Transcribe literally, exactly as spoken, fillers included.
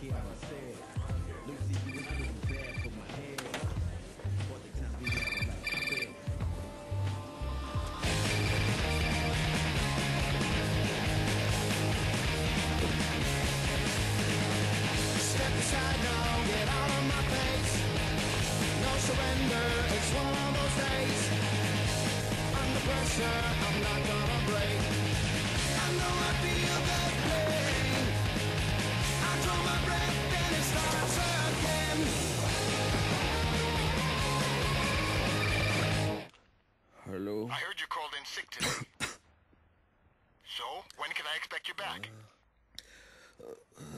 Step aside now, get out of my face. No surrender, it's one of those days. Under pressure, I'm not gonna break. I know I feel the pain. I draw my breath, then it starts again. Hello? I heard you called in sick today. So, when can I expect you back? Uh,